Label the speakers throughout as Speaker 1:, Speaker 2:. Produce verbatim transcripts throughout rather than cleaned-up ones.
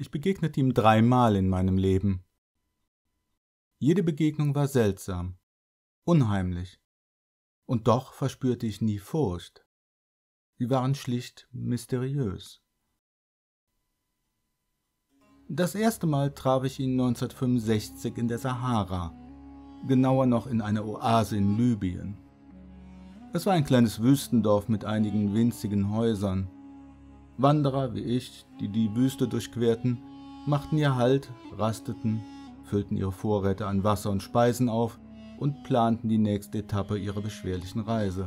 Speaker 1: Ich begegnete ihm dreimal in meinem Leben. Jede Begegnung war seltsam, unheimlich, und doch verspürte ich nie Furcht. Sie waren schlicht mysteriös. Das erste Mal traf ich ihn neunzehnhundertfünfundsechzig in der Sahara, genauer noch in einer Oase in Libyen. Es war ein kleines Wüstendorf mit einigen winzigen Häusern. Wanderer wie ich, die die Wüste durchquerten, machten ihr Halt, rasteten, füllten ihre Vorräte an Wasser und Speisen auf und planten die nächste Etappe ihrer beschwerlichen Reise.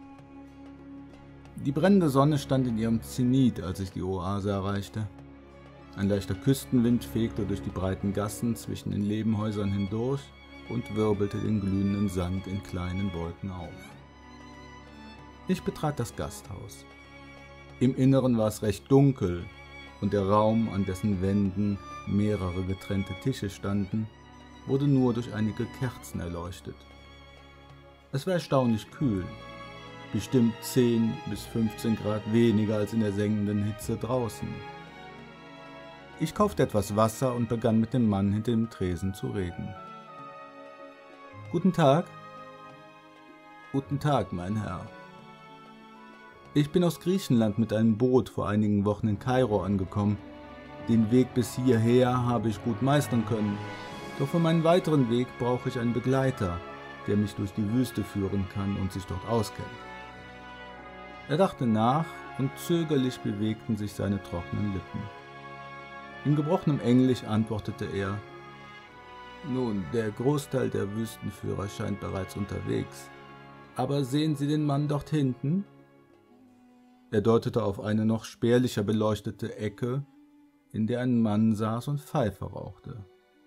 Speaker 1: Die brennende Sonne stand in ihrem Zenit, als ich die Oase erreichte. Ein leichter Küstenwind fegte durch die breiten Gassen zwischen den Lebenhäusern hindurch und wirbelte den glühenden Sand in kleinen Wolken auf. Ich betrat das Gasthaus. Im Inneren war es recht dunkel und der Raum, an dessen Wänden mehrere getrennte Tische standen, wurde nur durch einige Kerzen erleuchtet. Es war erstaunlich kühl, bestimmt zehn bis fünfzehn Grad weniger als in der sengenden Hitze draußen. Ich kaufte etwas Wasser und begann mit dem Mann hinter dem Tresen zu reden. »Guten Tag.« »Guten Tag, mein Herr. Ich bin aus Griechenland mit einem Boot vor einigen Wochen in Kairo angekommen. Den Weg bis hierher habe ich gut meistern können, doch für meinen weiteren Weg brauche ich einen Begleiter, der mich durch die Wüste führen kann und sich dort auskennt.« Er dachte nach und zögerlich bewegten sich seine trockenen Lippen. In gebrochenem Englisch antwortete er: »Nun, der Großteil der Wüstenführer scheint bereits unterwegs. Aber sehen Sie den Mann dort hinten?« Er deutete auf eine noch spärlicher beleuchtete Ecke, in der ein Mann saß und Pfeife rauchte.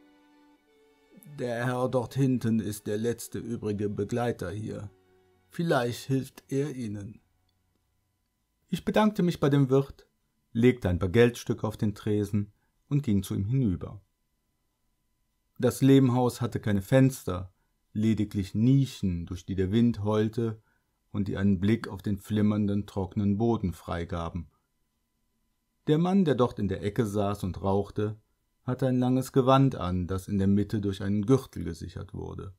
Speaker 1: »Der Herr dort hinten ist der letzte übrige Begleiter hier. Vielleicht hilft er Ihnen.« Ich bedankte mich bei dem Wirt, legte ein paar Geldstücke auf den Tresen und ging zu ihm hinüber. Das Lehmhaus hatte keine Fenster, lediglich Nischen, durch die der Wind heulte und die einen Blick auf den flimmernden, trockenen Boden freigaben. Der Mann, der dort in der Ecke saß und rauchte, hatte ein langes Gewand an, das in der Mitte durch einen Gürtel gesichert wurde.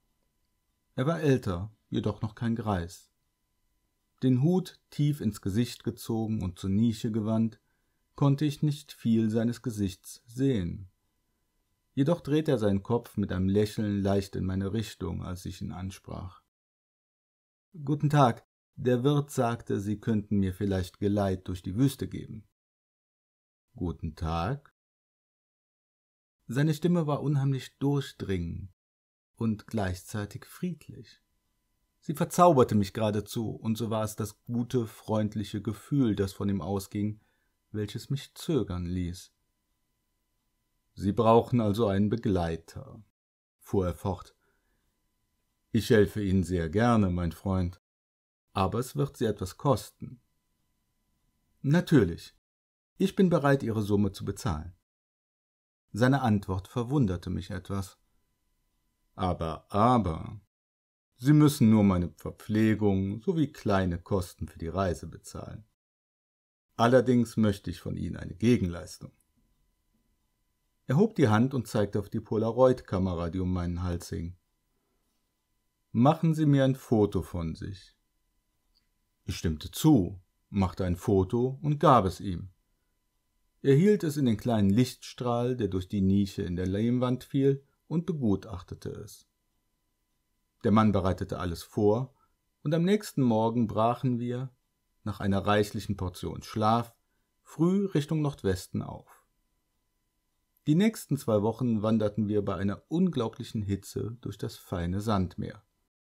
Speaker 1: Er war älter, jedoch noch kein Greis. Den Hut tief ins Gesicht gezogen und zur Nische gewandt, konnte ich nicht viel seines Gesichts sehen. Jedoch drehte er seinen Kopf mit einem Lächeln leicht in meine Richtung, als ich ihn ansprach. »Guten Tag, der Wirt sagte, Sie könnten mir vielleicht Geleit durch die Wüste geben.« »Guten Tag?« Seine Stimme war unheimlich durchdringend und gleichzeitig friedlich. Sie verzauberte mich geradezu, und so war es das gute, freundliche Gefühl, das von ihm ausging, welches mich zögern ließ. »Sie brauchen also einen Begleiter«, fuhr er fort. »Ich helfe Ihnen sehr gerne, mein Freund, aber es wird Sie etwas kosten.« »Natürlich. Ich bin bereit, Ihre Summe zu bezahlen.« Seine Antwort verwunderte mich etwas. »Aber, aber, Sie müssen nur meine Verpflegung sowie kleine Kosten für die Reise bezahlen. Allerdings möchte ich von Ihnen eine Gegenleistung.« Er hob die Hand und zeigte auf die Polaroid-Kamera, die um meinen Hals hing. »Machen Sie mir ein Foto von sich.« Ich stimmte zu, machte ein Foto und gab es ihm. Er hielt es in den kleinen Lichtstrahl, der durch die Nische in der Lehmwand fiel, und begutachtete es. Der Mann bereitete alles vor, und am nächsten Morgen brachen wir, nach einer reichlichen Portion Schlaf, früh Richtung Nordwesten auf. Die nächsten zwei Wochen wanderten wir bei einer unglaublichen Hitze durch das feine Sandmeer.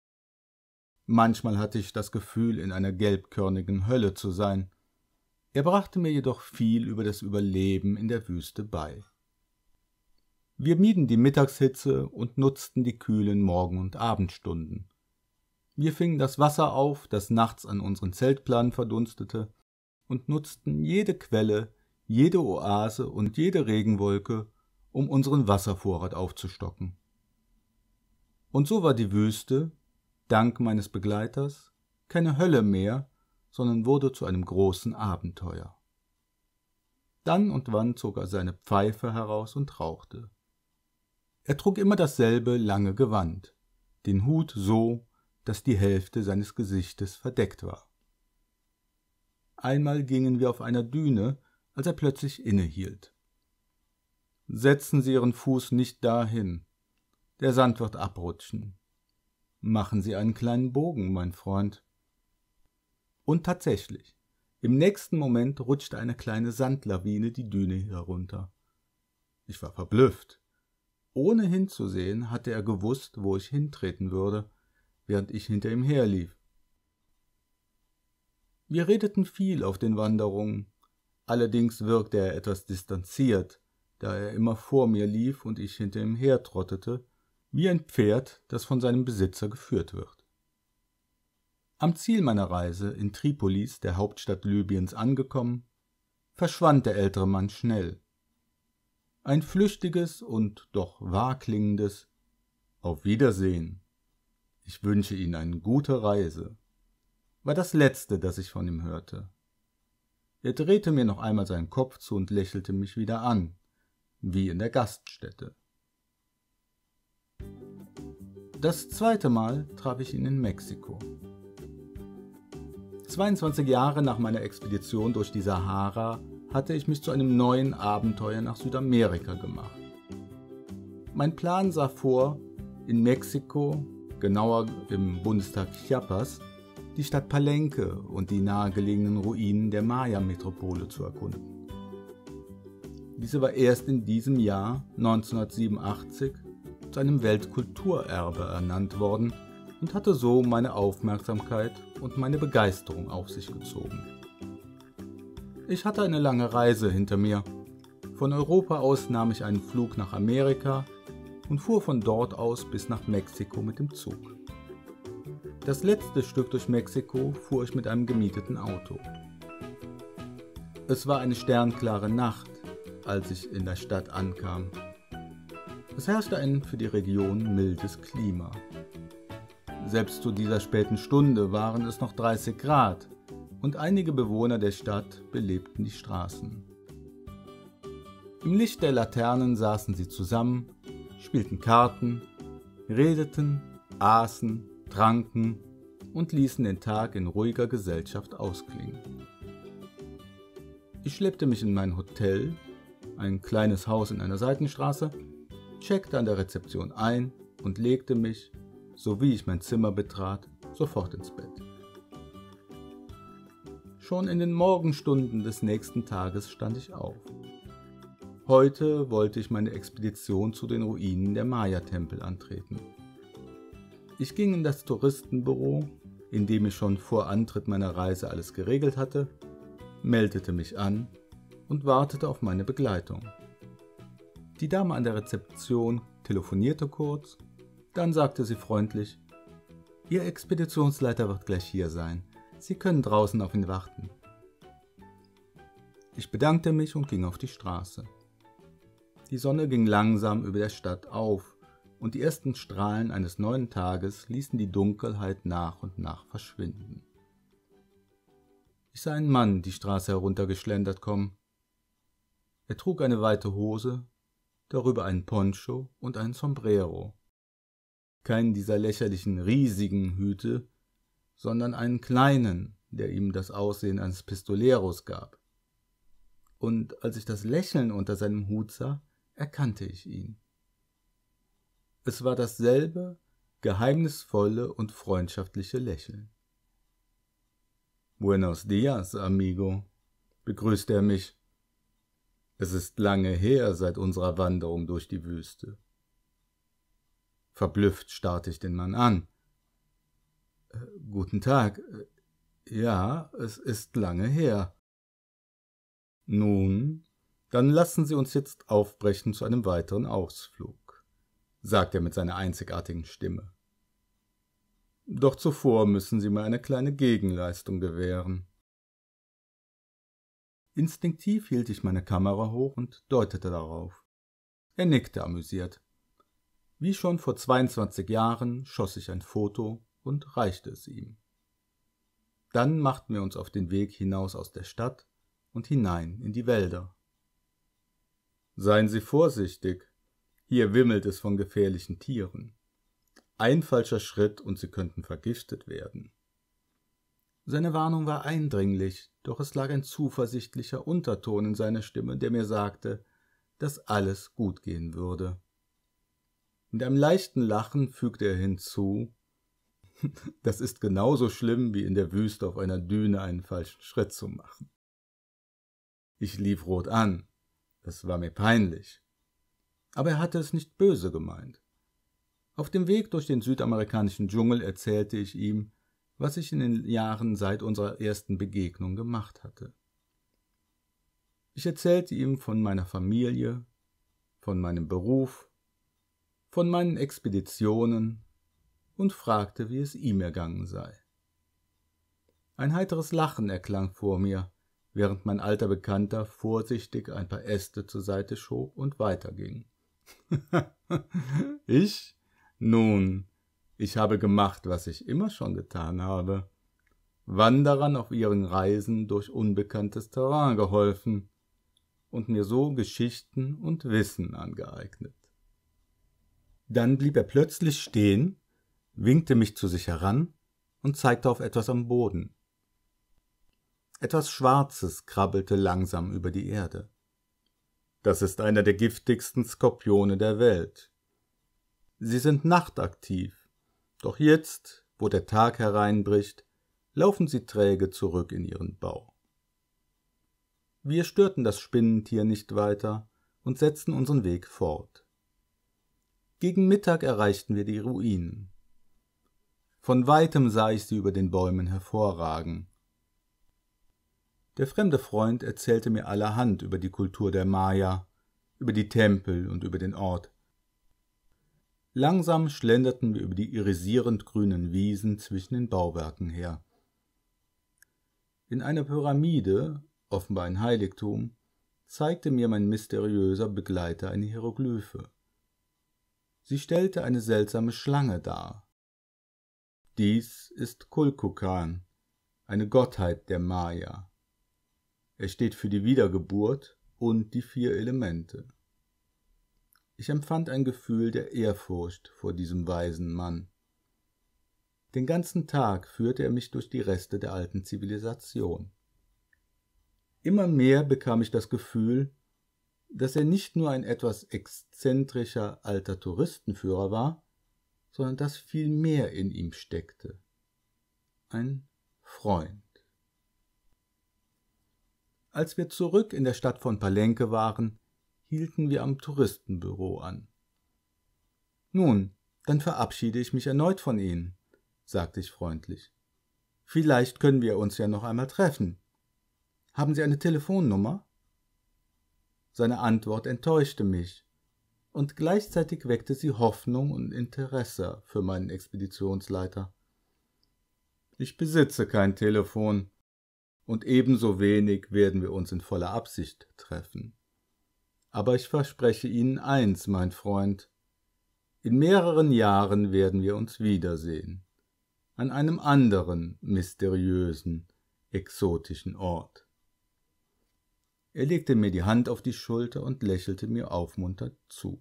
Speaker 1: Manchmal hatte ich das Gefühl, in einer gelbkörnigen Hölle zu sein. Er brachte mir jedoch viel über das Überleben in der Wüste bei. Wir mieden die Mittagshitze und nutzten die kühlen Morgen- und Abendstunden. Wir fingen das Wasser auf, das nachts an unseren Zeltplanen verdunstete, und nutzten jede Quelle, jede Oase und jede Regenwolke, um unseren Wasservorrat aufzustocken. Und so war die Wüste, dank meines Begleiters, keine Hölle mehr, sondern wurde zu einem großen Abenteuer. Dann und wann zog er seine Pfeife heraus und rauchte. Er trug immer dasselbe lange Gewand, den Hut so, dass die Hälfte seines Gesichtes verdeckt war. Einmal gingen wir auf einer Düne, als er plötzlich innehielt. »Setzen Sie Ihren Fuß nicht dahin. Der Sand wird abrutschen. Machen Sie einen kleinen Bogen, mein Freund.« Und tatsächlich, im nächsten Moment rutschte eine kleine Sandlawine die Düne herunter. Ich war verblüfft. Ohne hinzusehen, hatte er gewusst, wo ich hintreten würde, während ich hinter ihm herlief. Wir redeten viel auf den Wanderungen, allerdings wirkte er etwas distanziert, da er immer vor mir lief und ich hinter ihm hertrottete, wie ein Pferd, das von seinem Besitzer geführt wird. Am Ziel meiner Reise, in Tripolis, der Hauptstadt Libyens, angekommen, verschwand der ältere Mann schnell. Ein flüchtiges und doch wahr klingendes »Auf Wiedersehen. Ich wünsche Ihnen eine gute Reise« war das Letzte, das ich von ihm hörte. Er drehte mir noch einmal seinen Kopf zu und lächelte mich wieder an, wie in der Gaststätte. Das zweite Mal traf ich ihn in Mexiko. zweiundzwanzig Jahre nach meiner Expedition durch die Sahara hatte ich mich zu einem neuen Abenteuer nach Südamerika gemacht. Mein Plan sah vor, in Mexiko, genauer im Bundesstaat Chiapas, die Stadt Palenque und die nahegelegenen Ruinen der Maya-Metropole zu erkunden. Diese war erst in diesem Jahr neunzehnhundertsiebenundachtzig zu einem Weltkulturerbe ernannt worden und hatte so meine Aufmerksamkeit und meine Begeisterung auf sich gezogen. Ich hatte eine lange Reise hinter mir. Von Europa aus nahm ich einen Flug nach Amerika und fuhr von dort aus bis nach Mexiko mit dem Zug. Das letzte Stück durch Mexiko fuhr ich mit einem gemieteten Auto. Es war eine sternklare Nacht, als ich in der Stadt ankam. Es herrschte ein für die Region mildes Klima. Selbst zu dieser späten Stunde waren es noch dreißig Grad und einige Bewohner der Stadt belebten die Straßen. Im Licht der Laternen saßen sie zusammen, spielten Karten, redeten, aßen, tranken und ließen den Tag in ruhiger Gesellschaft ausklingen. Ich schleppte mich in mein Hotel, ein kleines Haus in einer Seitenstraße, checkte an der Rezeption ein und legte mich, so wie ich mein Zimmer betrat, sofort ins Bett. Schon in den Morgenstunden des nächsten Tages stand ich auf. Heute wollte ich meine Expedition zu den Ruinen der Maya-Tempel antreten. Ich ging in das Touristenbüro, in dem ich schon vor Antritt meiner Reise alles geregelt hatte, meldete mich an und wartete auf meine Begleitung. Die Dame an der Rezeption telefonierte kurz, dann sagte sie freundlich: »Ihr Expeditionsleiter wird gleich hier sein. Sie können draußen auf ihn warten.« Ich bedankte mich und ging auf die Straße. Die Sonne ging langsam über der Stadt auf, und die ersten Strahlen eines neuen Tages ließen die Dunkelheit nach und nach verschwinden. Ich sah einen Mann die Straße heruntergeschlendert kommen. Er trug eine weite Hose, darüber einen Poncho und einen Sombrero. Keinen dieser lächerlichen, riesigen Hüte, sondern einen kleinen, der ihm das Aussehen eines Pistoleros gab. Und als ich das Lächeln unter seinem Hut sah, erkannte ich ihn. Es war dasselbe, geheimnisvolle und freundschaftliche Lächeln. »Buenos dias, amigo«, begrüßte er mich. »Es ist lange her seit unserer Wanderung durch die Wüste.« Verblüfft starrte ich den Mann an. Äh, »Guten Tag. Ja, es ist lange her.« »Nun, dann lassen Sie uns jetzt aufbrechen zu einem weiteren Ausflug«, sagte er mit seiner einzigartigen Stimme. »Doch zuvor müssen Sie mir eine kleine Gegenleistung gewähren.« Instinktiv hielt ich meine Kamera hoch und deutete darauf. Er nickte amüsiert. Wie schon vor zweiundzwanzig Jahren schoss ich ein Foto und reichte es ihm. Dann machten wir uns auf den Weg hinaus aus der Stadt und hinein in die Wälder. Seien Sie vorsichtig, hier wimmelt es von gefährlichen Tieren. Ein falscher Schritt und Sie könnten vergiftet werden. Seine Warnung war eindringlich, doch es lag ein zuversichtlicher Unterton in seiner Stimme, der mir sagte, dass alles gut gehen würde. Mit einem leichten Lachen fügte er hinzu, das ist genauso schlimm, wie in der Wüste auf einer Düne einen falschen Schritt zu machen. Ich lief rot an, es war mir peinlich. Aber er hatte es nicht böse gemeint. Auf dem Weg durch den südamerikanischen Dschungel erzählte ich ihm, was ich in den Jahren seit unserer ersten Begegnung gemacht hatte. Ich erzählte ihm von meiner Familie, von meinem Beruf, von meinen Expeditionen und fragte, wie es ihm ergangen sei. Ein heiteres Lachen erklang vor mir, während mein alter Bekannter vorsichtig ein paar Äste zur Seite schob und weiterging. Ich? Nun, ich habe gemacht, was ich immer schon getan habe. Wanderern auf ihren Reisen durch unbekanntes Terrain geholfen und mir so Geschichten und Wissen angeeignet. Dann blieb er plötzlich stehen, winkte mich zu sich heran und zeigte auf etwas am Boden. Etwas Schwarzes krabbelte langsam über die Erde. Das ist einer der giftigsten Skorpione der Welt. Sie sind nachtaktiv, doch jetzt, wo der Tag hereinbricht, laufen sie träge zurück in ihren Bau. Wir störten das Spinnentier nicht weiter und setzten unseren Weg fort. Gegen Mittag erreichten wir die Ruinen. Von weitem sah ich sie über den Bäumen hervorragen. Der fremde Freund erzählte mir allerhand über die Kultur der Maya, über die Tempel und über den Ort. Langsam schlenderten wir über die irisierend grünen Wiesen zwischen den Bauwerken her. In einer Pyramide, offenbar ein Heiligtum, zeigte mir mein mysteriöser Begleiter eine Hieroglyphe. Sie stellte eine seltsame Schlange dar. Dies ist Kulkukan, eine Gottheit der Maya. Er steht für die Wiedergeburt und die vier Elemente. Ich empfand ein Gefühl der Ehrfurcht vor diesem weisen Mann. Den ganzen Tag führte er mich durch die Reste der alten Zivilisation. Immer mehr bekam ich das Gefühl, dass er nicht nur ein etwas exzentrischer alter Touristenführer war, sondern dass viel mehr in ihm steckte. Ein Freund. Als wir zurück in der Stadt von Palenque waren, hielten wir am Touristenbüro an. »Nun, dann verabschiede ich mich erneut von Ihnen«, sagte ich freundlich. »Vielleicht können wir uns ja noch einmal treffen. Haben Sie eine Telefonnummer?« Seine Antwort enttäuschte mich, und gleichzeitig weckte sie Hoffnung und Interesse für meinen Expeditionsleiter. »Ich besitze kein Telefon, und ebenso wenig werden wir uns in voller Absicht treffen. Aber ich verspreche Ihnen eins, mein Freund, in mehreren Jahren werden wir uns wiedersehen, an einem anderen mysteriösen, exotischen Ort.« Er legte mir die Hand auf die Schulter und lächelte mir aufmunternd zu.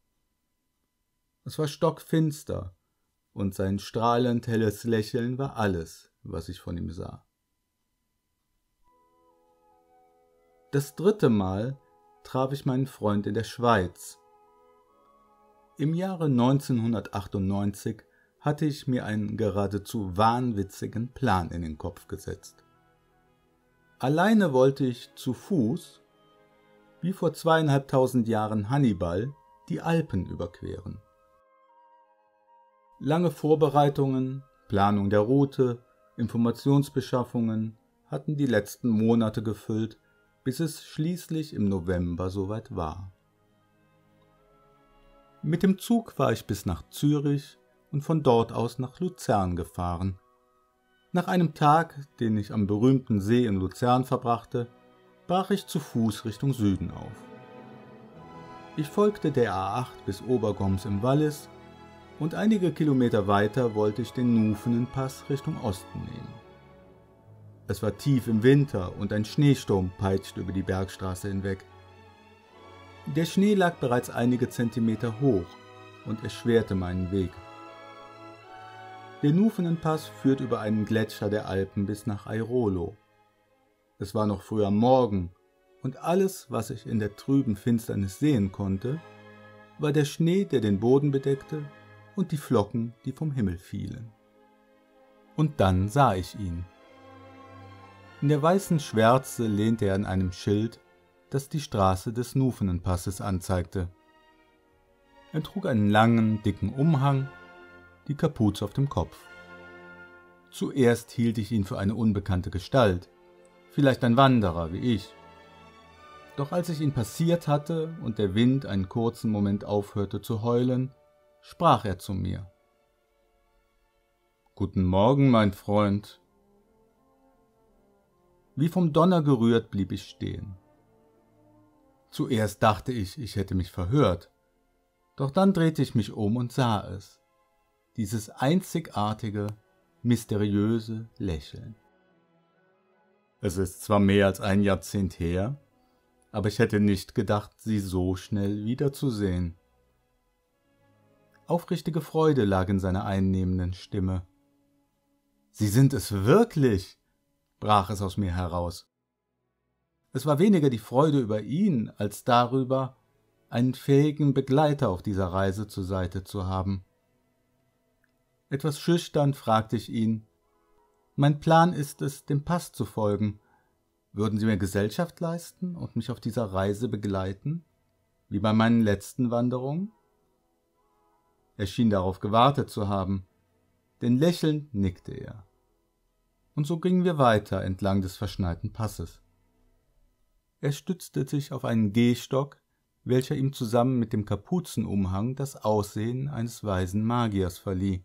Speaker 1: Es war stockfinster, und sein strahlend helles Lächeln war alles, was ich von ihm sah. Das dritte Mal traf ich meinen Freund in der Schweiz. Im Jahre neunzehnhundertachtundneunzig hatte ich mir einen geradezu wahnwitzigen Plan in den Kopf gesetzt. Alleine wollte ich zu Fuß, wie vor zweieinhalbtausend Jahren Hannibal, die Alpen überqueren. Lange Vorbereitungen, Planung der Route, Informationsbeschaffungen hatten die letzten Monate gefüllt, bis es schließlich im November soweit war. Mit dem Zug war ich bis nach Zürich und von dort aus nach Luzern gefahren. Nach einem Tag, den ich am berühmten See in Luzern verbrachte, brach ich zu Fuß Richtung Süden auf. Ich folgte der A acht bis Obergoms im Wallis und einige Kilometer weiter wollte ich den Nufenen-Pass Richtung Osten nehmen. Es war tief im Winter und ein Schneesturm peitschte über die Bergstraße hinweg. Der Schnee lag bereits einige Zentimeter hoch und erschwerte meinen Weg. Der Nufenenpass führt über einen Gletscher der Alpen bis nach Airolo. Es war noch früh am Morgen und alles, was ich in der trüben Finsternis sehen konnte, war der Schnee, der den Boden bedeckte, und die Flocken, die vom Himmel fielen. Und dann sah ich ihn. In der weißen Schwärze lehnte er an einem Schild, das die Straße des Nufenenpasses anzeigte. Er trug einen langen, dicken Umhang, die Kapuze auf dem Kopf. Zuerst hielt ich ihn für eine unbekannte Gestalt, vielleicht ein Wanderer wie ich. Doch als ich ihn passiert hatte und der Wind einen kurzen Moment aufhörte zu heulen, sprach er zu mir. »Guten Morgen, mein Freund.« Wie vom Donner gerührt blieb ich stehen. Zuerst dachte ich, ich hätte mich verhört, doch dann drehte ich mich um und sah es. Dieses einzigartige, mysteriöse Lächeln. Es ist zwar mehr als ein Jahrzehnt her, aber ich hätte nicht gedacht, sie so schnell wiederzusehen. Aufrichtige Freude lag in seiner einnehmenden Stimme. »Sie sind es wirklich«, brach es aus mir heraus. Es war weniger die Freude über ihn, als darüber, einen fähigen Begleiter auf dieser Reise zur Seite zu haben. Etwas schüchtern fragte ich ihn, »Mein Plan ist es, dem Pass zu folgen. Würden Sie mir Gesellschaft leisten und mich auf dieser Reise begleiten, wie bei meinen letzten Wanderungen?« Er schien darauf gewartet zu haben, denn lächelnd nickte er. Und so gingen wir weiter entlang des verschneiten Passes. Er stützte sich auf einen Gehstock, welcher ihm zusammen mit dem Kapuzenumhang das Aussehen eines weisen Magiers verlieh.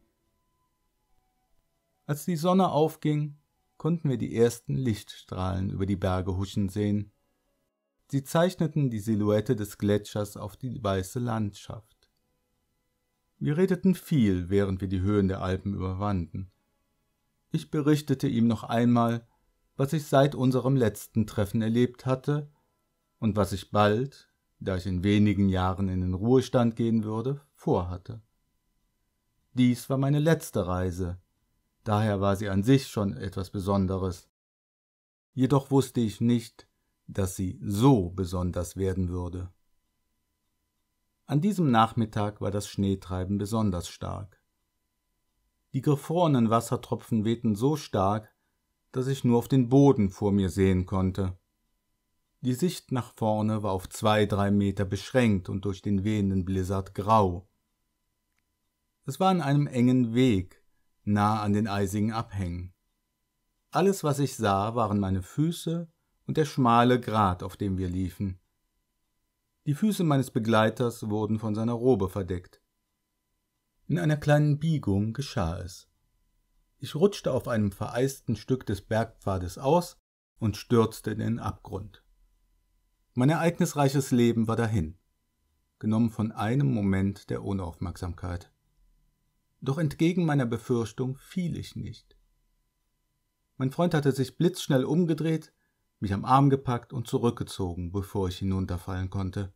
Speaker 1: Als die Sonne aufging, konnten wir die ersten Lichtstrahlen über die Berge huschen sehen. Sie zeichneten die Silhouette des Gletschers auf die weiße Landschaft. Wir redeten viel, während wir die Höhen der Alpen überwanden. Ich berichtete ihm noch einmal, was ich seit unserem letzten Treffen erlebt hatte und was ich bald, da ich in wenigen Jahren in den Ruhestand gehen würde, vorhatte. Dies war meine letzte Reise, daher war sie an sich schon etwas Besonderes. Jedoch wusste ich nicht, dass sie so besonders werden würde. An diesem Nachmittag war das Schneetreiben besonders stark. Die gefrorenen Wassertropfen wehten so stark, dass ich nur auf den Boden vor mir sehen konnte. Die Sicht nach vorne war auf zwei, drei Meter beschränkt und durch den wehenden Blizzard grau. Es war an einem engen Weg, nah an den eisigen Abhängen. Alles, was ich sah, waren meine Füße und der schmale Grat, auf dem wir liefen. Die Füße meines Begleiters wurden von seiner Robe verdeckt. In einer kleinen Biegung geschah es. Ich rutschte auf einem vereisten Stück des Bergpfades aus und stürzte in den Abgrund. Mein ereignisreiches Leben war dahin, genommen von einem Moment der Unaufmerksamkeit. Doch entgegen meiner Befürchtung fiel ich nicht. Mein Freund hatte sich blitzschnell umgedreht, mich am Arm gepackt und zurückgezogen, bevor ich hinunterfallen konnte.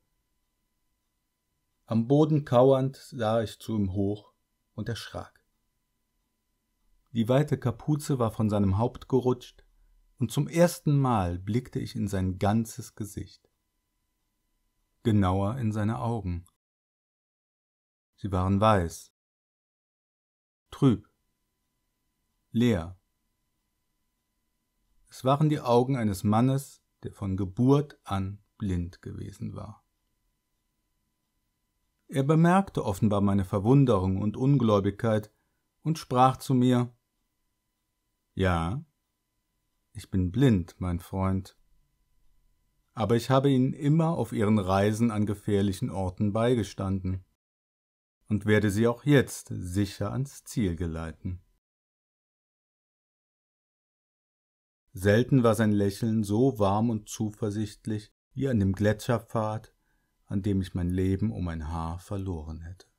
Speaker 1: Am Boden kauernd sah ich zu ihm hoch und erschrak. Die weite Kapuze war von seinem Haupt gerutscht, und zum ersten Mal blickte ich in sein ganzes Gesicht. Genauer in seine Augen. Sie waren weiß, trüb, leer. Es waren die Augen eines Mannes, der von Geburt an blind gewesen war. Er bemerkte offenbar meine Verwunderung und Ungläubigkeit und sprach zu mir: »Ja, ich bin blind, mein Freund, aber ich habe Ihnen immer auf Ihren Reisen an gefährlichen Orten beigestanden und werde Sie auch jetzt sicher ans Ziel geleiten.« Selten war sein Lächeln so warm und zuversichtlich wie an dem Gletscherpfad, an dem ich mein Leben um ein Haar verloren hätte.